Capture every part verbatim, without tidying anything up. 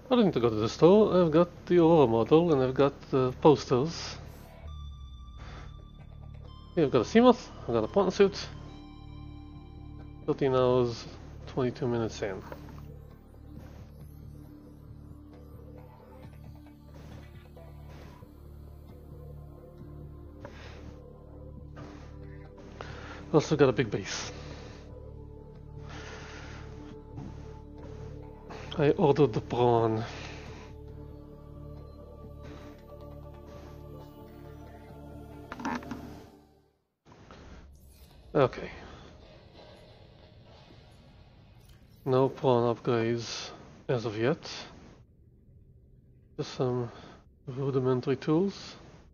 I don't need to go to the store. I've got the Aurora model and I've got the posters. Yeah, I've got a Seamoth, I've got a Ponton suit. thirteen hours, twenty-two minutes in. Also got a big base. I ordered the prawn. Okay. No prawn upgrades as of yet. Just some rudimentary tools.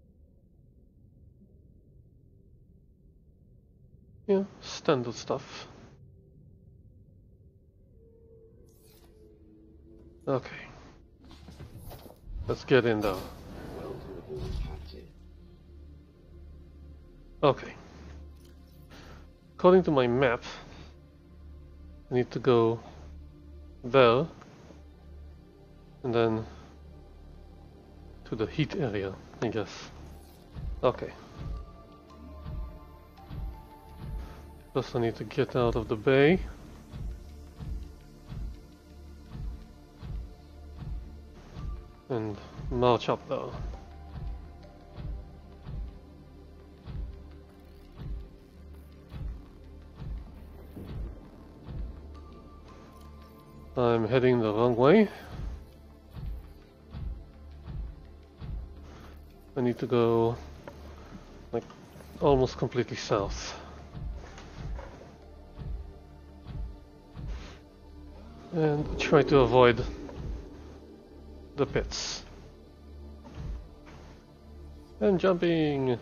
Yeah, standard stuff. Okay. Let's get in though. Okay. According to my map, I need to go there and then to the heat area, I guess. Okay. First I need to get out of the bay. And march up there. I'm heading the wrong way. I need to go like almost completely south. And try to avoid the pits. And jumping.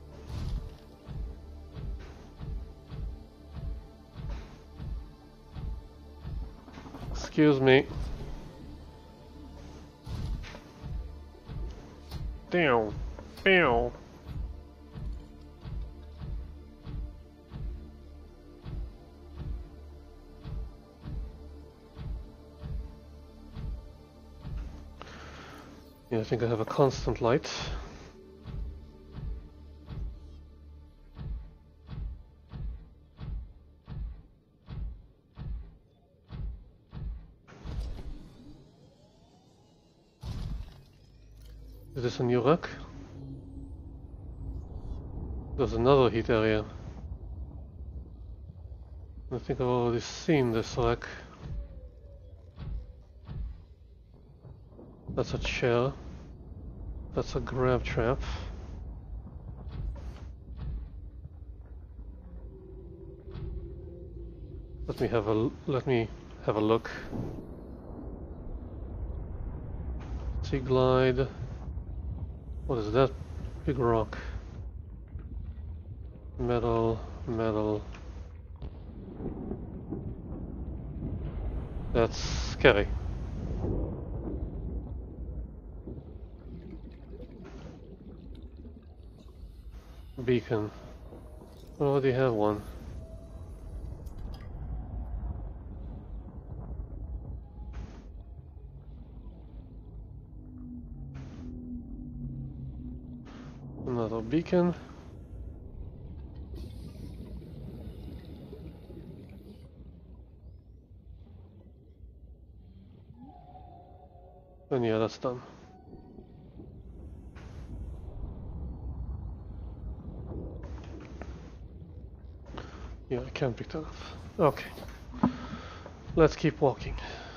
Excuse me. Down. Down. Yeah, I think I have a constant light. Is this a new rack? There's another heat area. I think I've already seen this rack. That's a chair. That's a grab trap. Let me have a let me have a look. Sea glide. What is that big rock? Metal, metal. That's scary. Beacon. I already have one. Another beacon. And yeah, that's done. Yeah, I can't pick that up. Okay. Let's keep walking.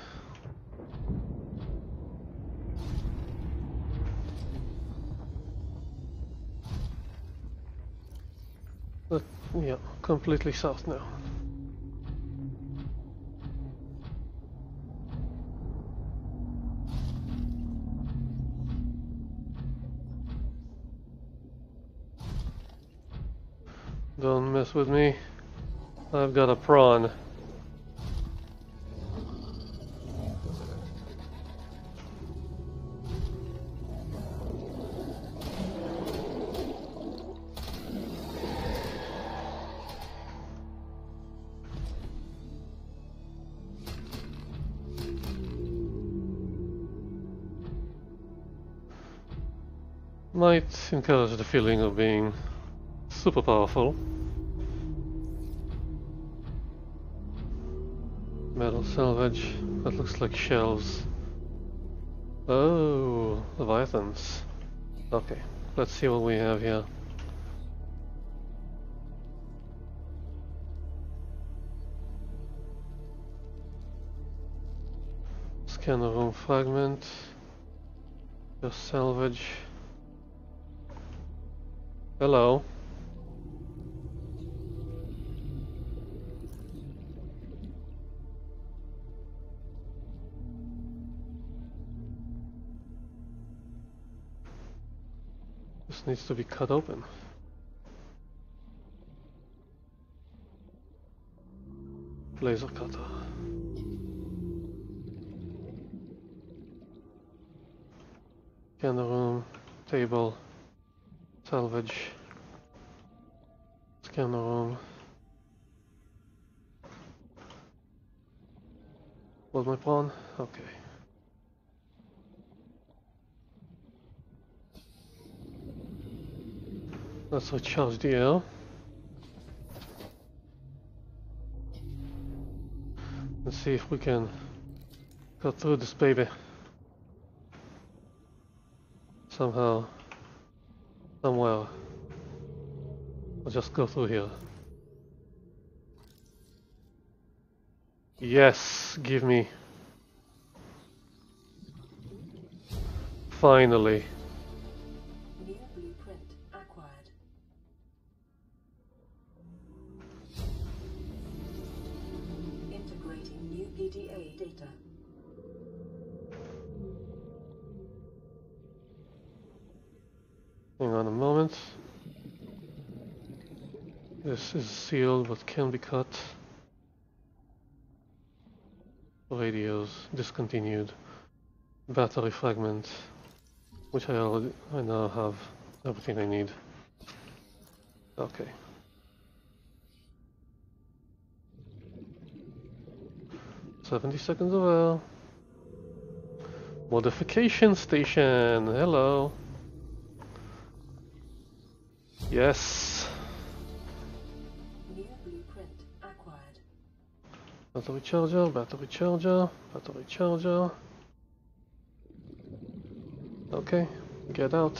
But, yeah, completely south now. Don't mess with me. I've got a prawn. might encourage the feeling of being super powerful. Metal salvage, that looks like shelves. Oh, Leviathans. Okay, let's see what we have here. Scanner room fragment. Just salvage. Hello. This needs to be cut open. Laser cutter. Scanner room, table, salvage, scanner room. Was my pawn? Okay. Let's recharge the air. Let's see if we can cut through this baby. Somehow, somewhere. I'll just go through here. Yes, give me. Finally. New blueprint acquired. Integrating new P D A data. Hang on a moment. This is sealed but can be cut. Radios discontinued. Battery fragment, which I already I now have everything I need. Okay. Seventy seconds away. Modification station. Hello. Yes. New blueprint acquired. Battery charger, battery charger, battery charger. Okay, get out.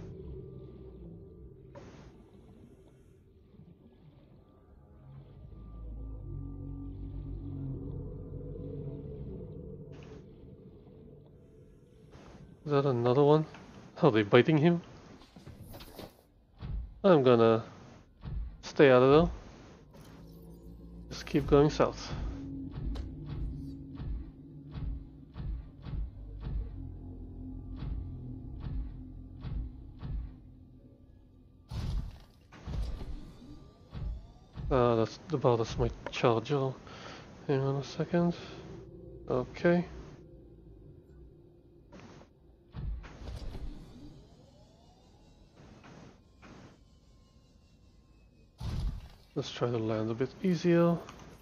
Is that another one? Are they biting him? I'm gonna stay out of there. Just keep going south. Uh, that's about as my charger. Hang on a second. Okay. Let's try to land a bit easier.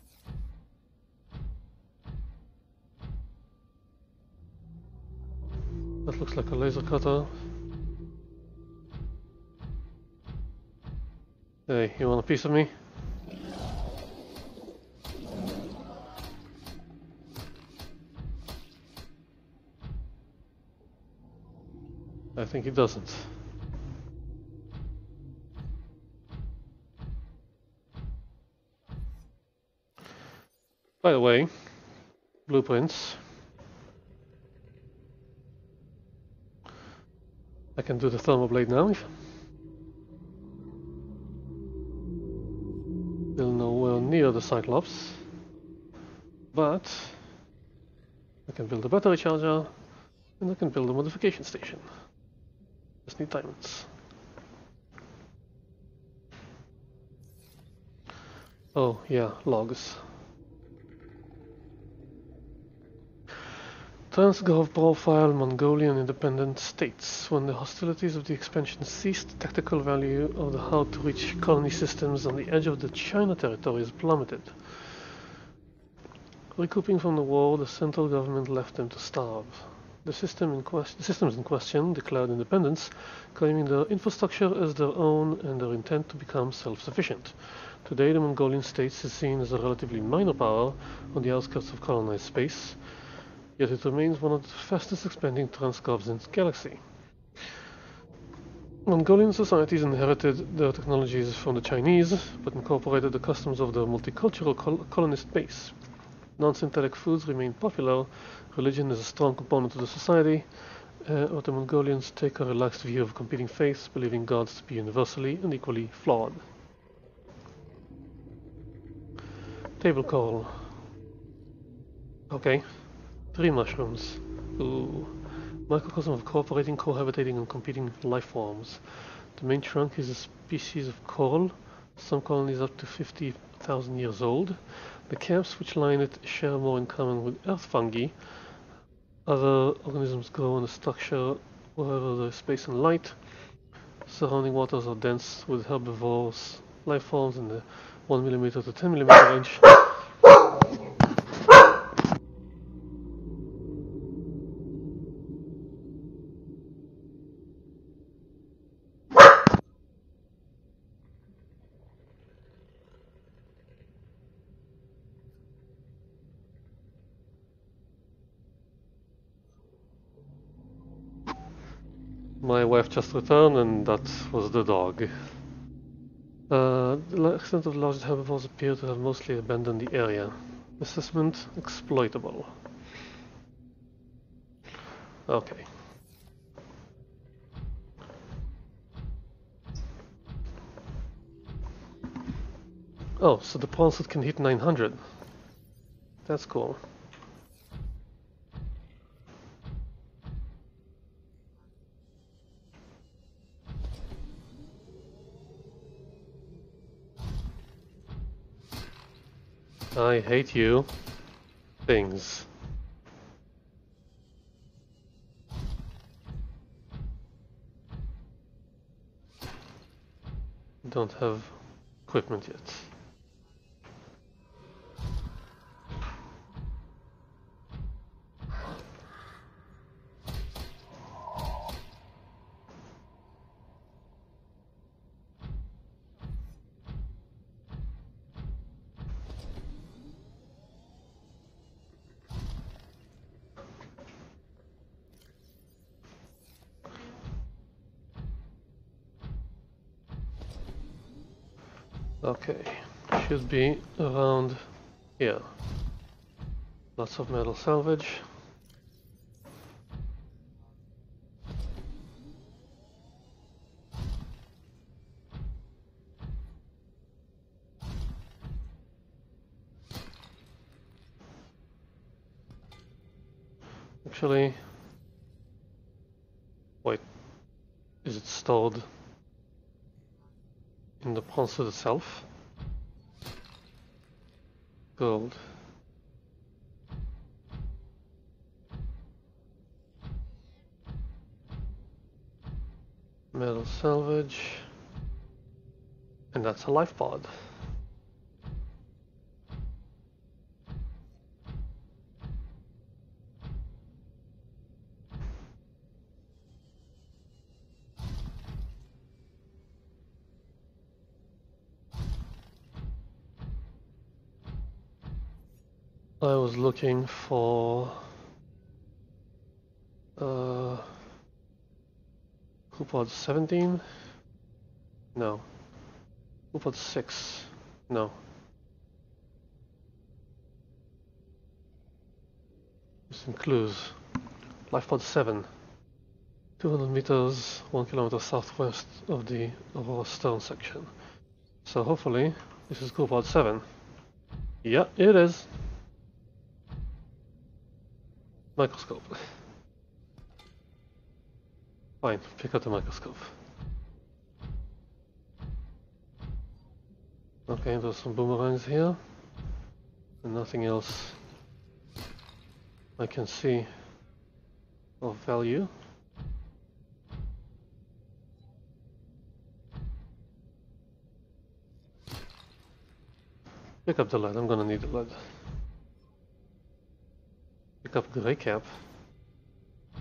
That looks like a laser cutter. Hey, you want a piece of me? I think he doesn't. By the way, blueprints. I can do the thermoblade now. If still nowhere near the Cyclops, but I can build a battery charger and I can build a modification station. Just need diamonds. Oh yeah, logs. Transgov profile Mongolian independent states. When the hostilities of the expansion ceased, tactical value of the hard-to-reach colony systems on the edge of the China territories plummeted. Recouping from the war, the central government left them to starve. The, system in quest the systems in question declared independence, claiming their infrastructure as their own and their intent to become self-sufficient. Today, the Mongolian state is seen as a relatively minor power on the outskirts of colonized space, yet it remains one of the fastest expanding transgovs in the galaxy. Mongolian societies inherited their technologies from the Chinese, but incorporated the customs of their multicultural col colonist base. Non-synthetic foods remain popular, religion is a strong component of the society, uh, but the Mongolians take a relaxed view of competing faiths, believing gods to be universally and equally flawed. Table call. Okay. Three mushrooms. Ooh. Microcosm of cooperating, cohabitating, and competing life forms. The main trunk is a species of coral, some colonies up to fifty thousand years old. The camps which line it share more in common with earth fungi. Other organisms grow in a structure wherever there is space and light. Surrounding waters are dense with herbivores, life forms in the one millimeter to ten millimeter range. My wife just returned, and that was the dog. Uh, the extent of the largest herbivores appear to have mostly abandoned the area. Assessment exploitable. Okay. Oh, so the pulse can hit nine hundred. That's cool. I hate you. Things. Don't have equipment yet. Okay, should be around here. Lots of metal salvage. Actually, wait, is it stored in the ponsard itself? Gold. Metal salvage. And that's a life pod. I was looking for uh, Coupod seventeen? No. Coupod six? No. Some clues. Lifepod seven. two hundred meters, one kilometer southwest of the Aurora Stone section. So hopefully this is Coupod seven. Yeah, it is. Microscope. Fine, pick up the microscope. Okay, there's some boomerangs here. And nothing else I can see of value. Pick up the lead, I'm gonna need the lead. Pick up grey cap.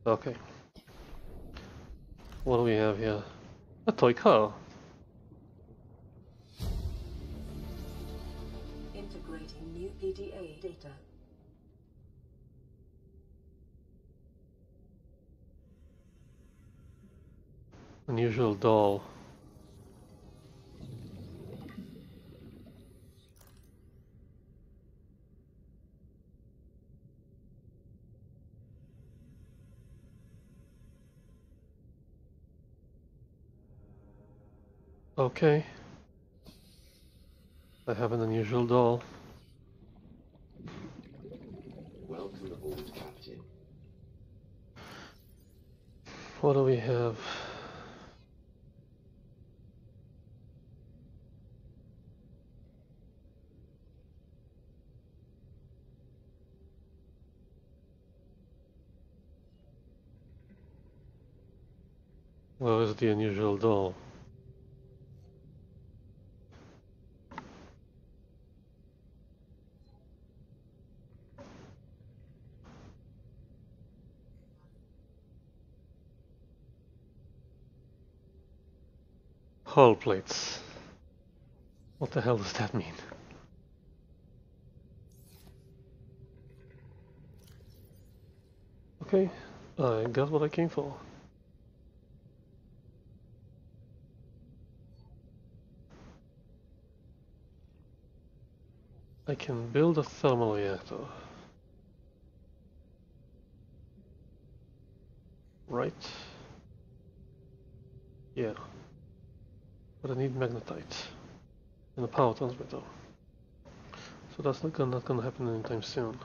Okay. What do we have here? A toy car. Integrating new P D A data. Unusual doll. Okay. I have an unusual doll. Welcome aboard, Captain. What do we have? Where is the unusual doll? Hull plates. What the hell does that mean? Okay, I got what I came for. I can build a thermal reactor. Right? Yeah. But I need magnetite and a power transmitter. So that's not gonna, not gonna happen anytime soon.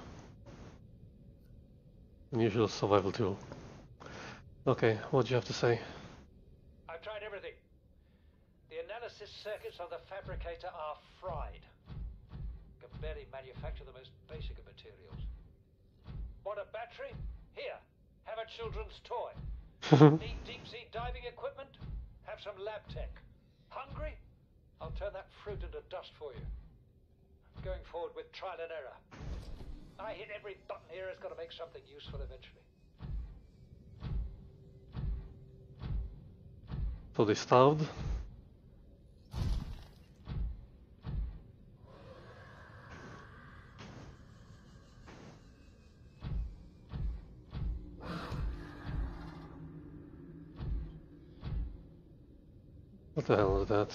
Unusual survival tool. Okay, what do you have to say? I've tried everything. The analysis circuits on the fabricator are fried. Can barely manufacture the most basic of materials. Want a battery? Here, have a children's toy. Need deep sea diving equipment? Have some lab tech. Hungry? I'll turn that fruit into dust for you. Going forward with trial and error. I hit every button here has got to make something useful eventually. So they starved? What the hell is that?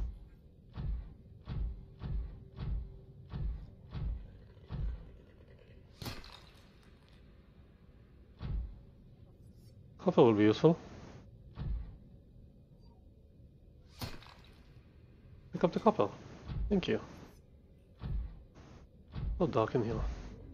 Copper will be useful. Pick up the copper. Thank you. So dark in here.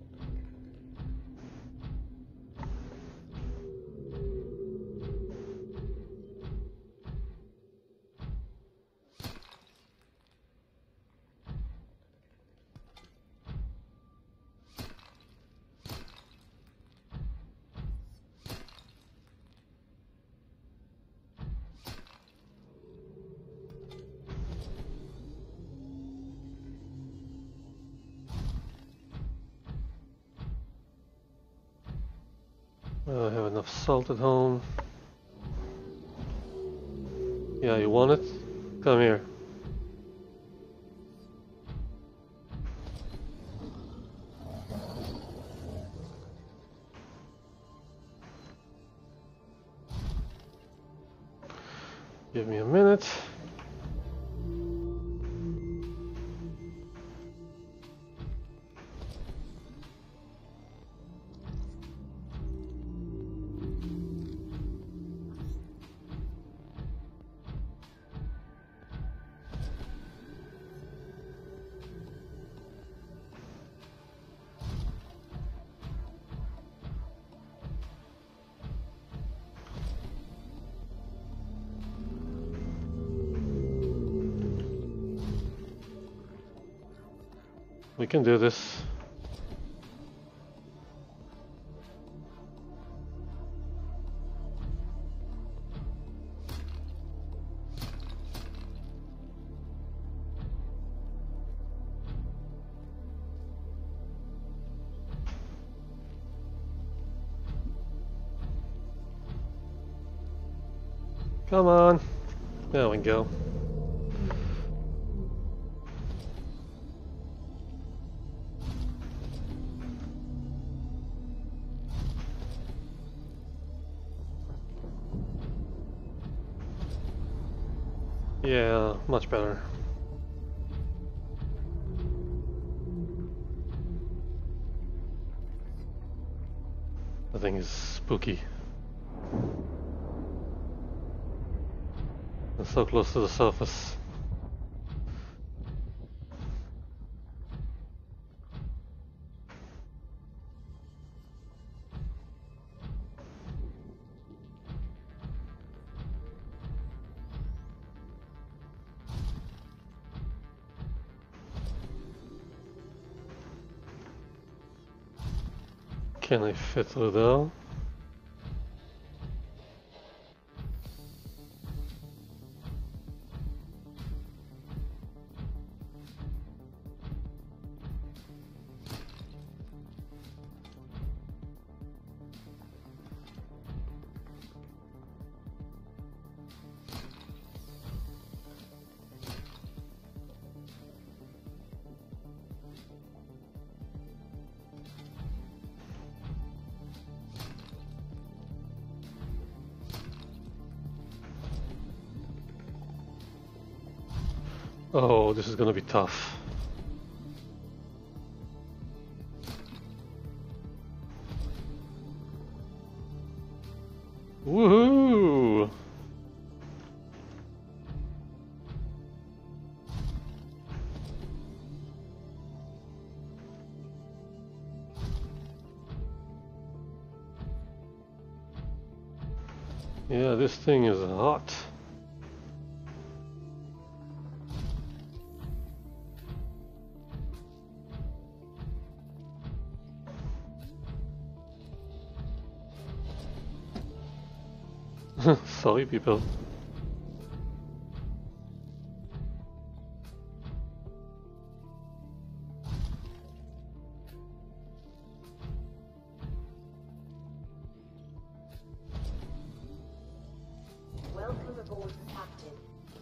I have enough salt at home. Yeah, you want it? Come here. Give me a minute. We can do this. Come on. There we go. Yeah, much better. The thing is spooky. And so close to the surface. Can I fit through there? Oh, this is gonna be tough. Woohoo! Yeah, this thing is hot. Sorry, people. Welcome aboard, Captain.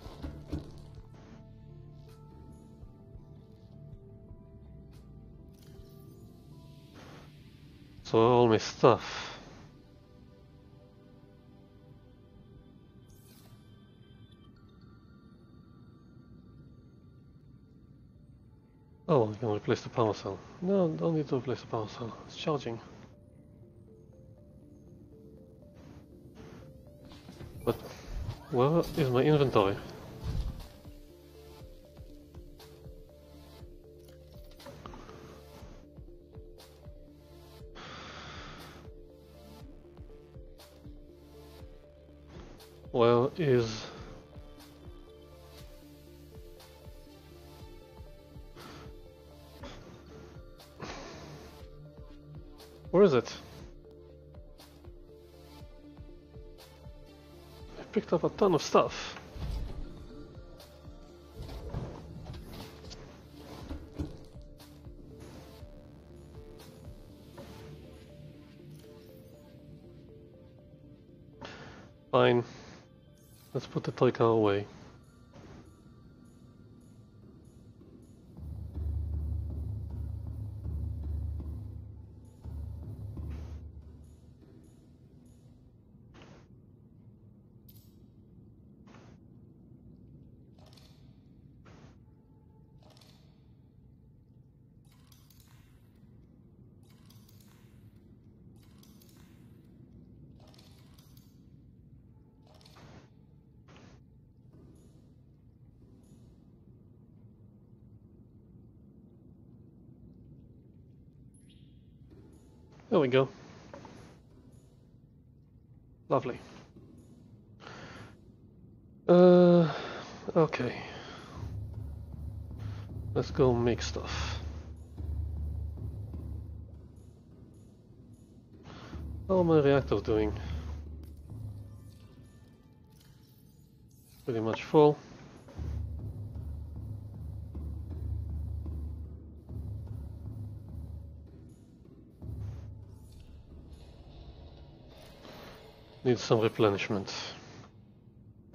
So all my stuff. Oh, I can replace the power cell. No, don't need to replace the power cell. It's charging. But where is my inventory? Where is... Where is it? I picked up a ton of stuff. Fine. Let's put the toy car away. There we go. Lovely. Uh, okay. Let's go make stuff. How are my reactors doing? Pretty much full. Need some replenishment.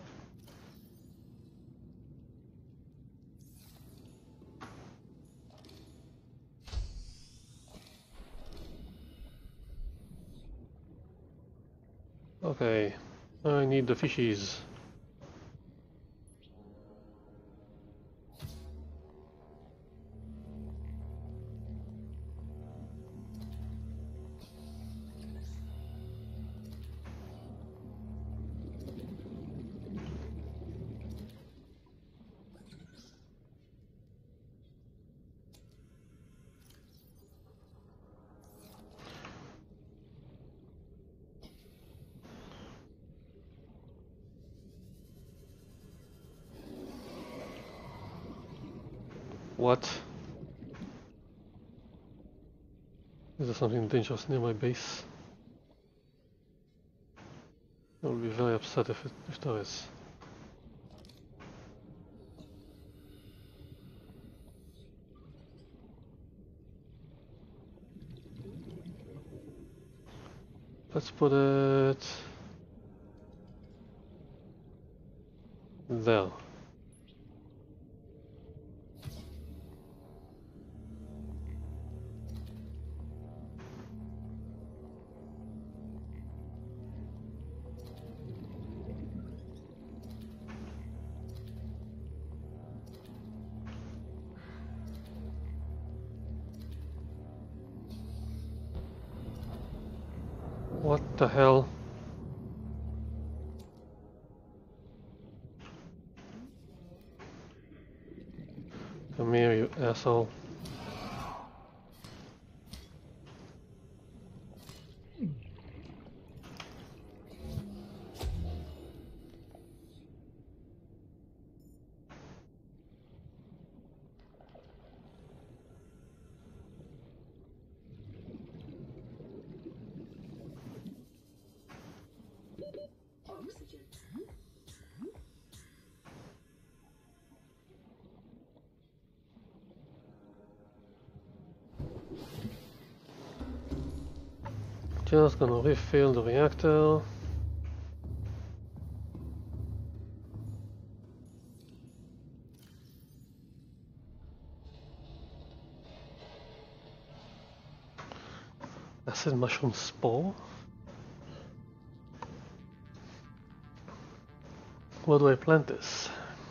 Okay, I need the fishies. What? Is there something dangerous near my base? I will be very upset if, it, if there is. Let's put it there. What the hell? Come here, you asshole. Just gonna refill the reactor. Acid mushroom spore? Where do I plant this?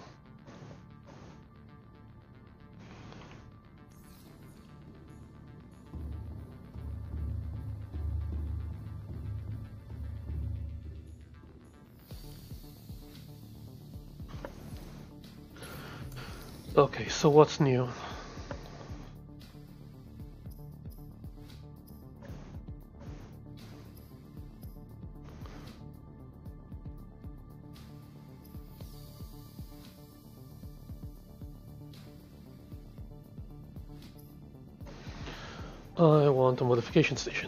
Okay, so what's new? I want a modification station.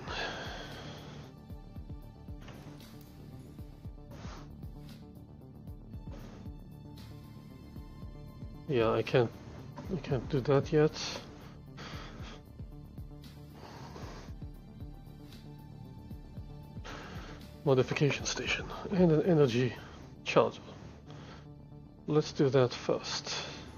Yeah, I can't I can't do that yet. Modification station and an energy charger. Let's do that first.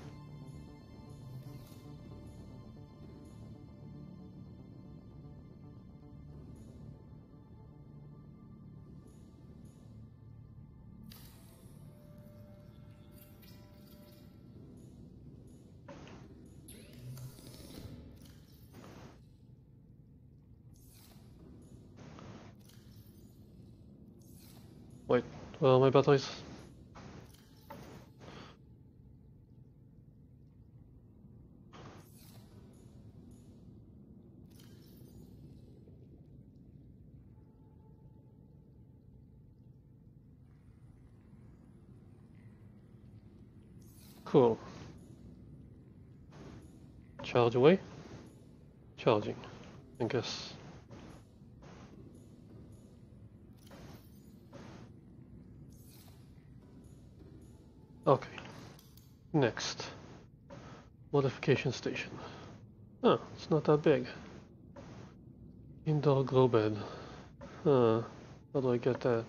Wait, where are my batteries? Cool. Charge away. Charging, I guess. Okay. Next. Modification station. Oh, it's not that big. Indoor grow bed. Huh. How do I get that?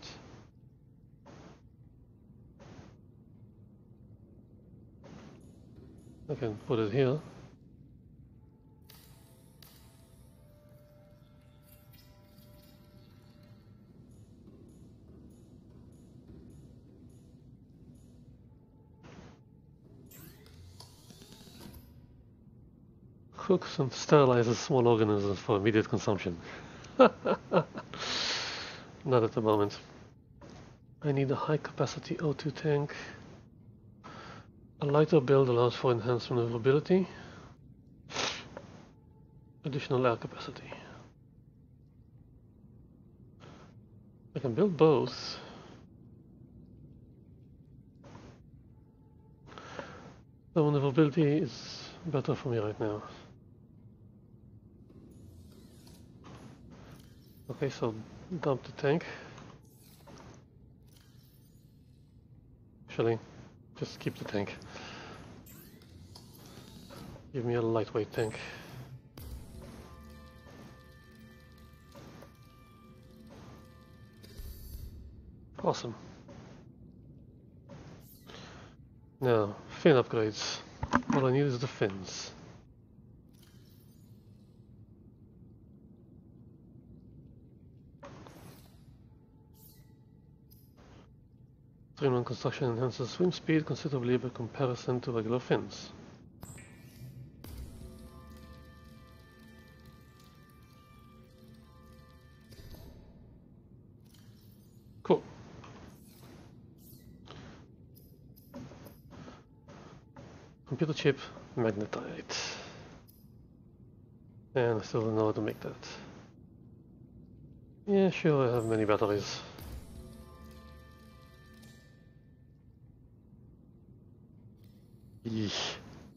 I can put it here. cooks and sterilizes small organisms for immediate consumption. Not at the moment. I need a high capacity O two tank. A lighter build allows for enhanced maneuverability. Additional air capacity. I can build both. The maneuverability is better for me right now. Okay, so dump the tank. Actually, just keep the tank. Give me a lightweight tank. Awesome. Now, fin upgrades. All I need is the fins. Streamline construction enhances swim speed considerably by comparison to regular fins. Cool. Computer chip, magnetite. And I still don't know how to make that. Yeah, sure, I have many batteries. Yeesh.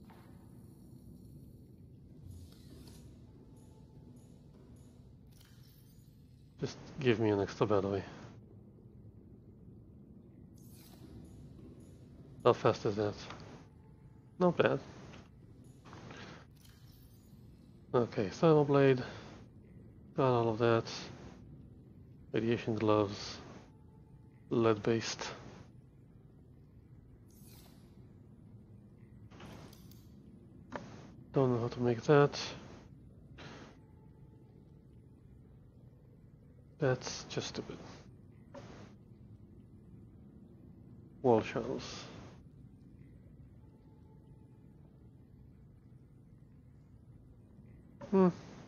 Just give me an extra battery. How fast is that? Not bad. Okay, thermal blade. Got all of that. Radiation gloves. Lead based. Don't know how to make that. That's just stupid. Wall shells. Hmm.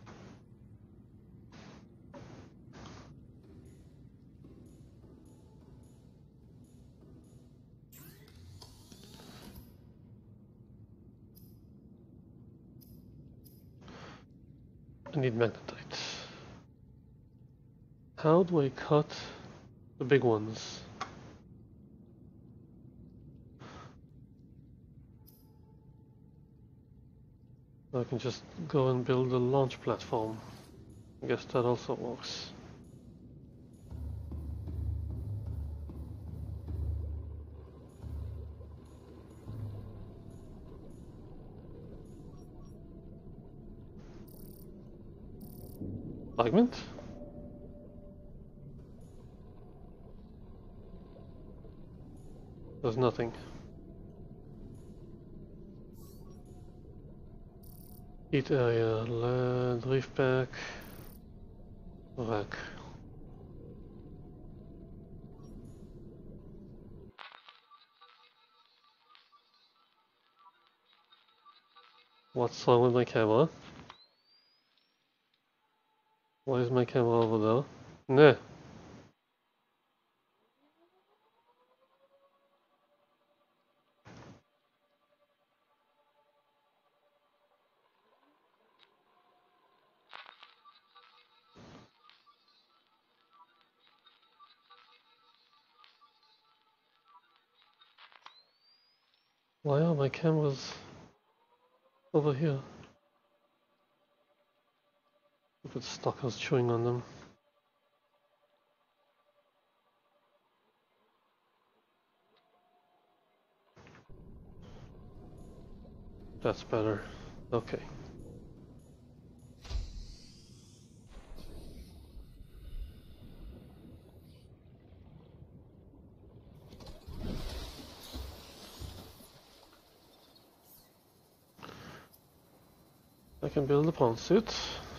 I need magnetite. How do I cut the big ones? I can just go and build a launch platform. I guess that also works. Fragment? There's nothing. Heat area, lead, reef pack, rack. What's wrong with my camera? Why is my camera over there? Nah. Why are my cameras over here? Look at stalkers chewing on them. That's better. Okay. I can build a pond suit.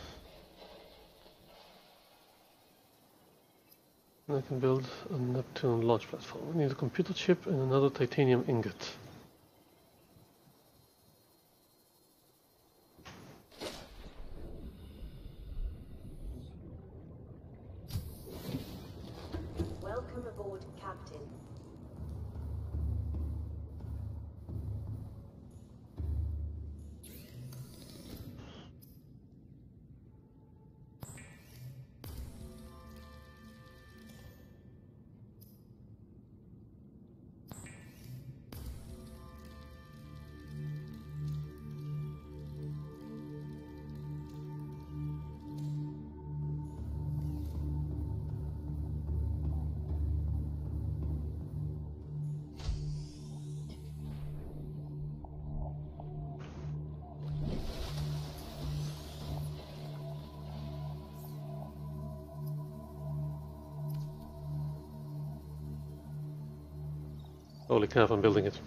And I can build a Neptune launch platform. I need a computer chip and another titanium ingot. aboard, Captain. Holy crap, I'm building it.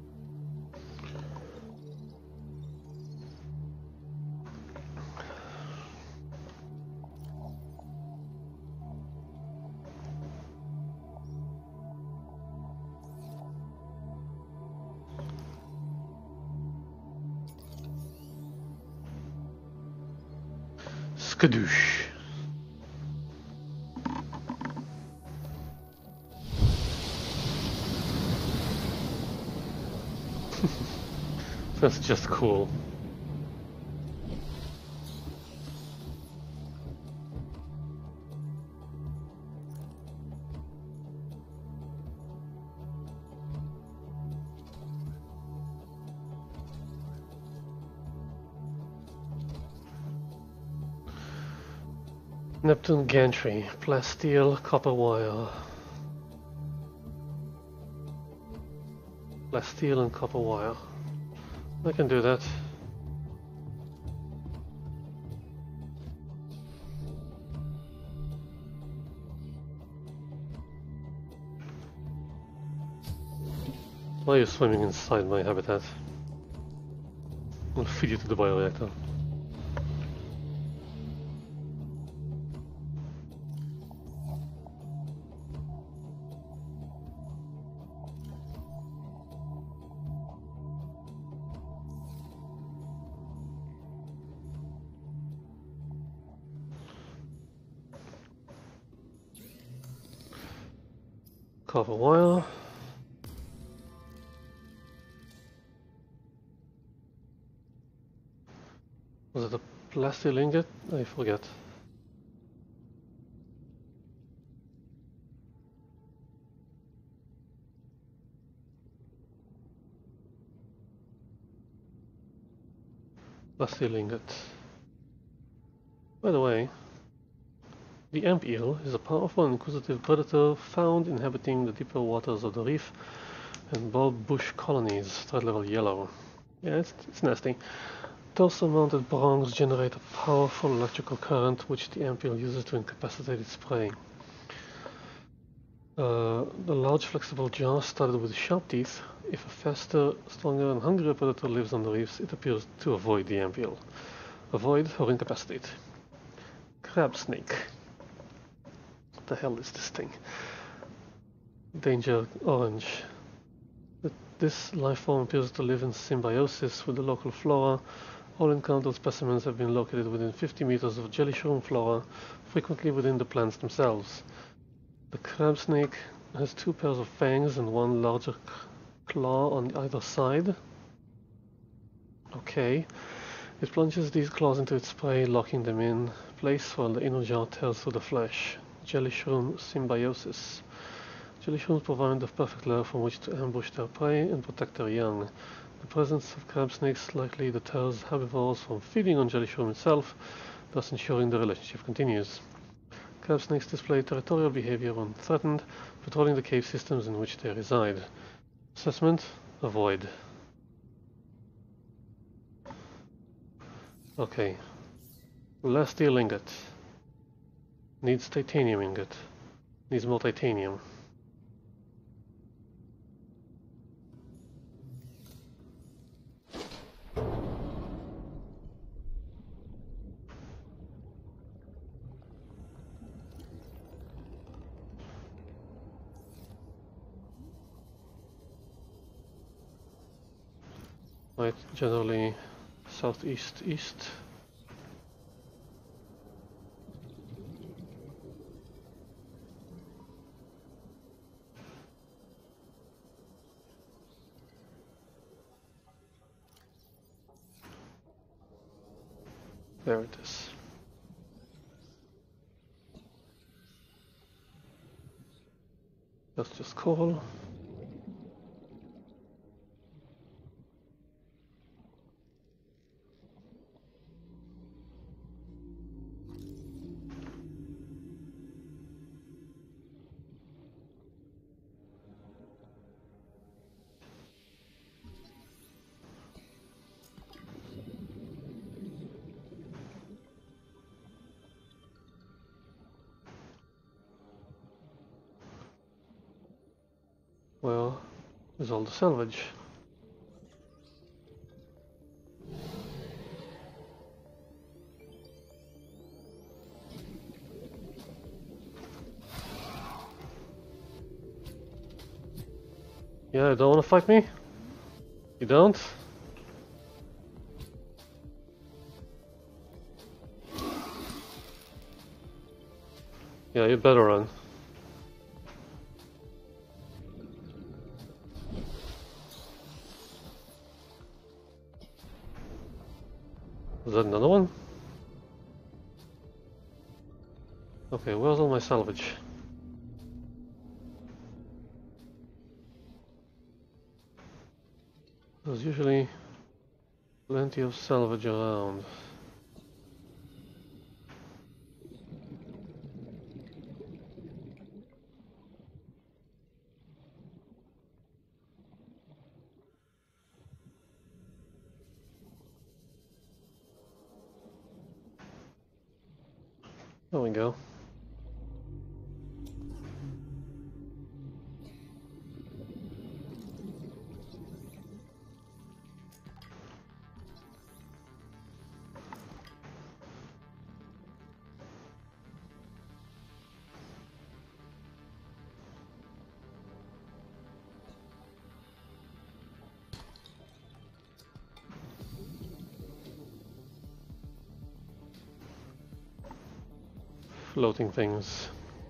Skadoosh. That's just cool. Neptune gantry, plasteel, copper wire. Plasteel and copper wire. I can do that. Why are you swimming inside my habitat? I'll feed you to the bioreactor. Copper wire. Was it a plastic ingot? I forget. Plastic ingot. By the way, the amp eel is a powerful and inquisitive predator found inhabiting the deeper waters of the reef and bulb bush colonies, threat level yellow. Yeah, it's, it's nasty. Torso-mounted prongs generate a powerful electrical current which the amp eel uses to incapacitate its prey. Uh, the large flexible jaw studded with sharp teeth. If a faster, stronger and hungrier predator lives on the reefs, it appears to avoid the amp eel. Avoid or incapacitate. Crab snake. What the hell is this thing? Danger orange. This life form appears to live in symbiosis with the local flora. All encountered specimens have been located within fifty meters of jelly shroom flora, frequently within the plants themselves. The crab snake has two pairs of fangs and one larger claw on either side. Okay. It plunges these claws into its prey, locking them in place while the inner jaw tears through the flesh. Jelly shroom symbiosis. Jelly shrooms provide the perfect lair from which to ambush their prey and protect their young. The presence of crab snakes likely deters herbivores from feeding on jelly shroom itself, thus ensuring the relationship continues. Crab snakes display territorial behavior when threatened, patrolling the cave systems in which they reside. Assessment: avoid. Okay. Last steel ingot. Needs titanium ingot. Needs more titanium. Right, generally southeast east. There it is. That's just coal. Well, there's all the salvage. Yeah, you don't want to fight me? You don't? Yeah, you better run. Is that another one? Okay, where's all my salvage? There's usually plenty of salvage around. There we go. Floating things.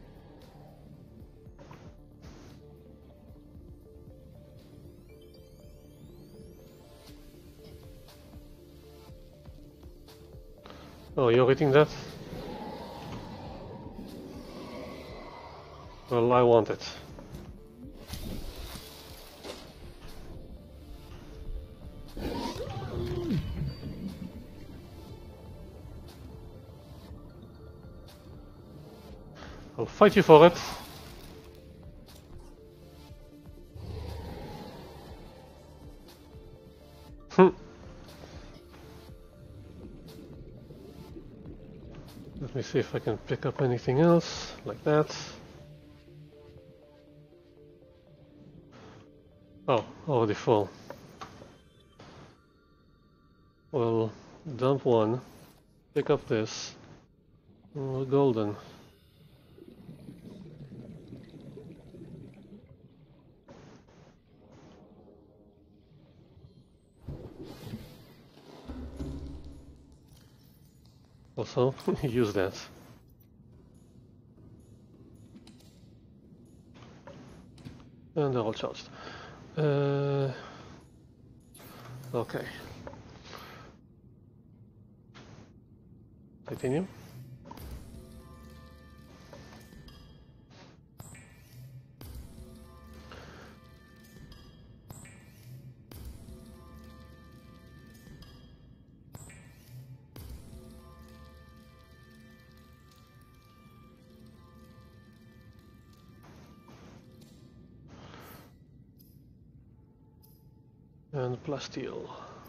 Oh, you're eating that? Well, I want it. I'll fight you for it. Hmm. Let me see if I can pick up anything else, like that. Oh, already full. Well, dump one, pick up this. Oh, golden. Also, use that. And they're all charged. Uh, okay. Titanium. And plasteel.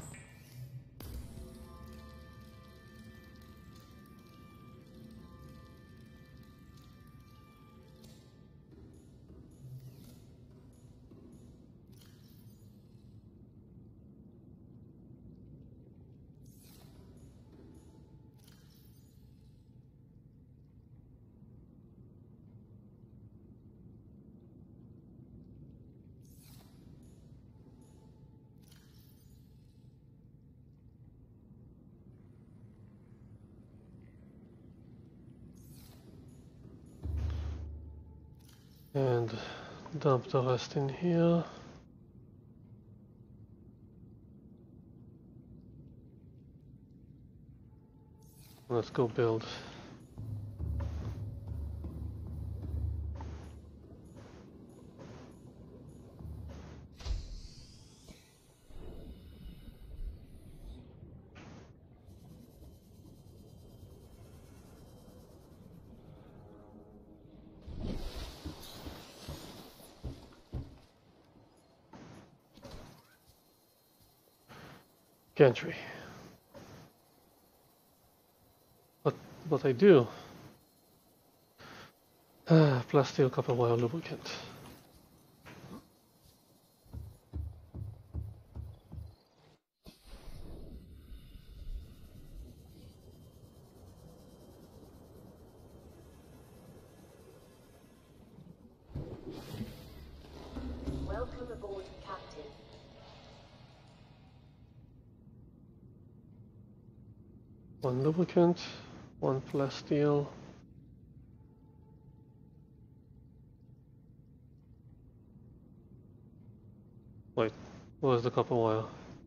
And dump the rest in here. let's go build. Gantry. But what I do? Ah, plasteel copper wire lubricant. Welcome aboard, Captain. One lubricant, one plasteel. Wait, where's the copper wire?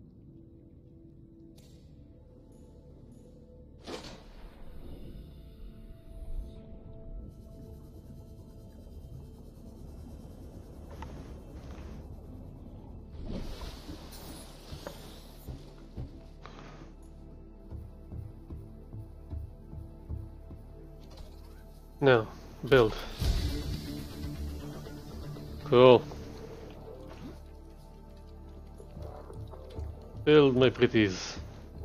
Now, build. Cool. Build, my pretties.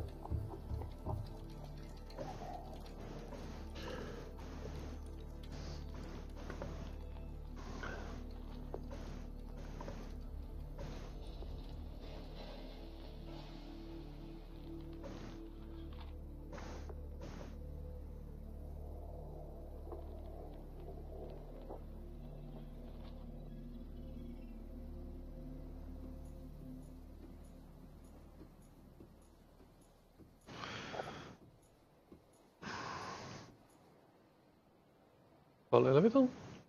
Call elevator?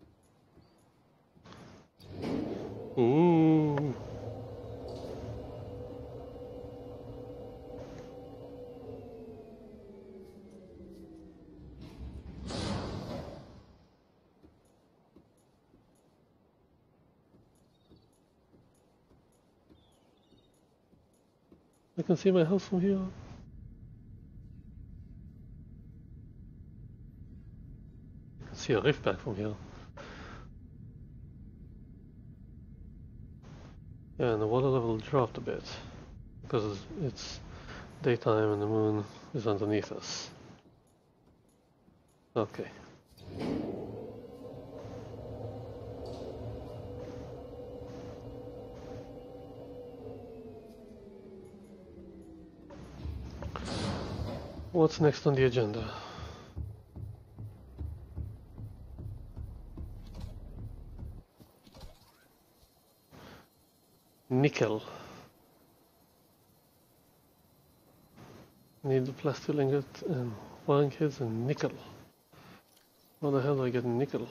Ooh. I can see my house from here. I can see a rift back from here. Yeah, and the water level dropped a bit because it's daytime and the moon is underneath us. Okay. What's next on the agenda? Nickel. Need the plastic ingot and wiring kits and nickel. How the hell do I get nickel?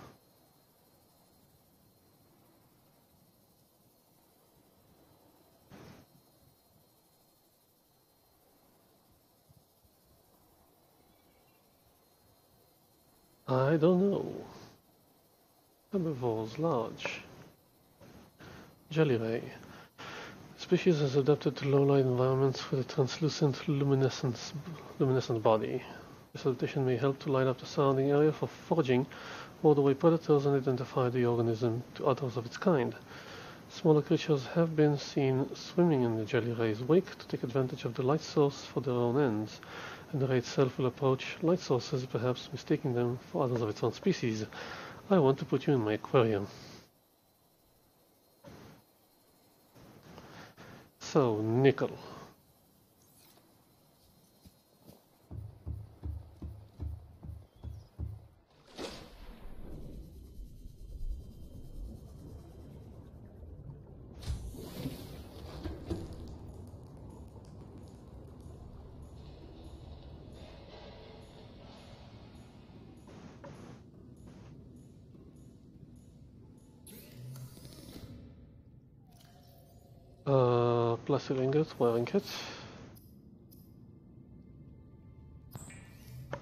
I don't know. Herbivores large. Jelly ray. Species has adapted to low light environments with a translucent luminescence, luminescent body. This adaptation may help to light up the surrounding area for foraging, ward away predators and identify the organism to others of its kind. Smaller creatures have been seen swimming in the jelly ray's wake to take advantage of the light source for their own ends, and the ray itself will approach light sources, perhaps mistaking them for others of its own species. I want to put you in my aquarium. So, nickel. Uh, plastic ingot, wiring kit.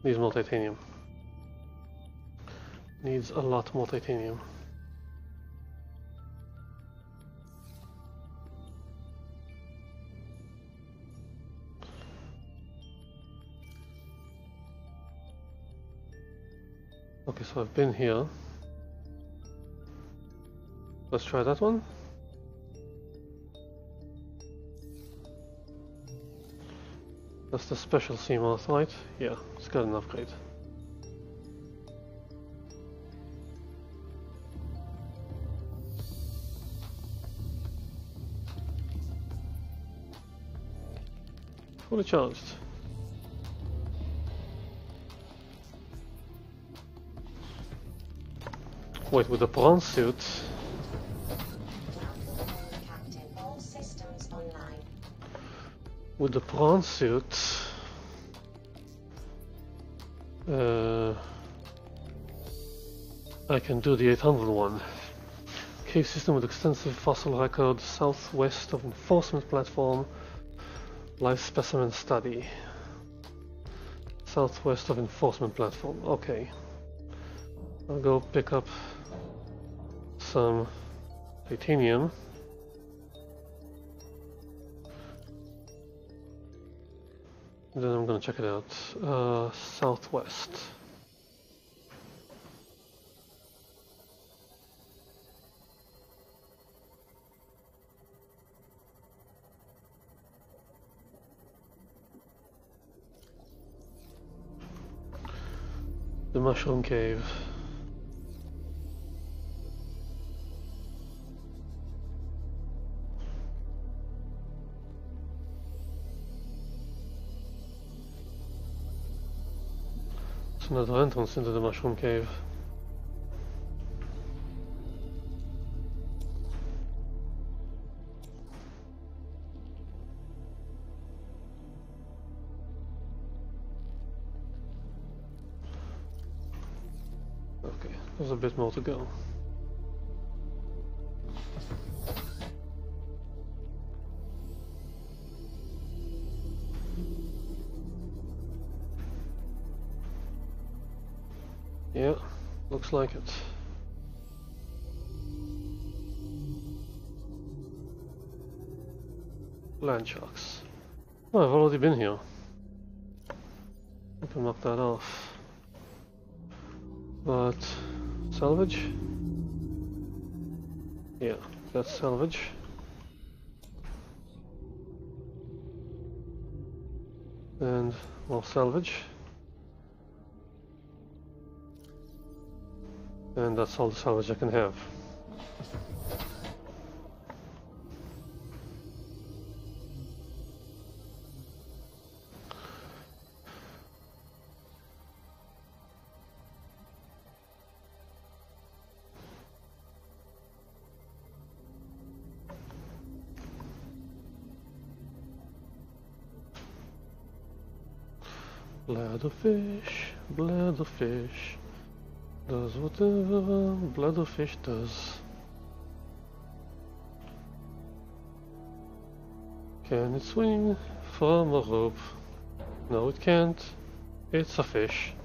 Needs more titanium. Needs a lot more titanium. Okay, so I've been here. Let's try that one. That's the special seamoth, right? Yeah, it's got an upgrade. Fully charged. Wait, with the prawn suit. Captain, all systems online. With the prawn suit. Uh, I can do the eight hundred one. Cave system with extensive fossil record southwest of enforcement platform. Live specimen study. Southwest of enforcement platform. Okay. I'll go pick up some titanium. Then I'm gonna check it out. Uh, southwest. The mushroom cave. It's another entrance into the mushroom cave. Okay, there's a bit more to go. Yeah, looks like it. Land sharks. Oh, I've already been here. I can knock that off. But salvage? Yeah, that's salvage. And more salvage. And that's all the salvage I can have. Bladderfish, bladderfish, does whatever a bladderfish does. Can it swing from a rope? No, it can't. It's a fish.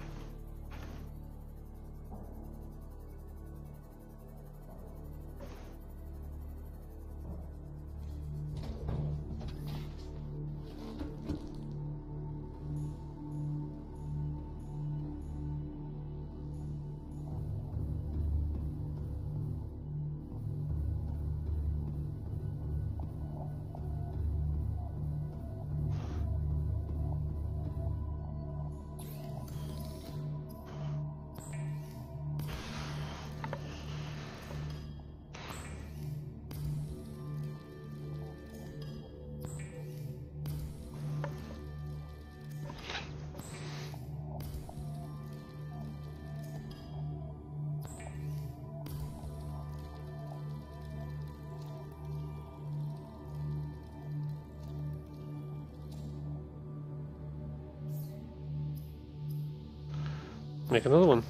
Make another one.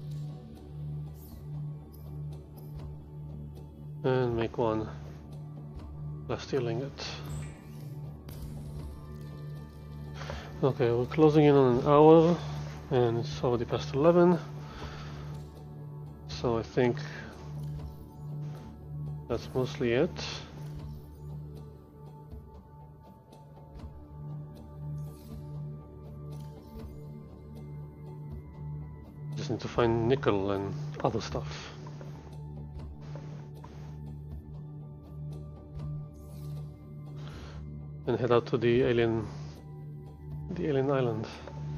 And make one by stealing it. Okay, we're closing in on an hour and it's already past eleven. So I think that's mostly it. Just need to find nickel and other stuff. And head out to the alien the alien island.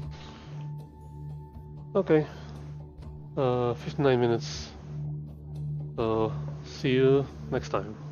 Okay. Uh fifty-nine minutes. So see you next time.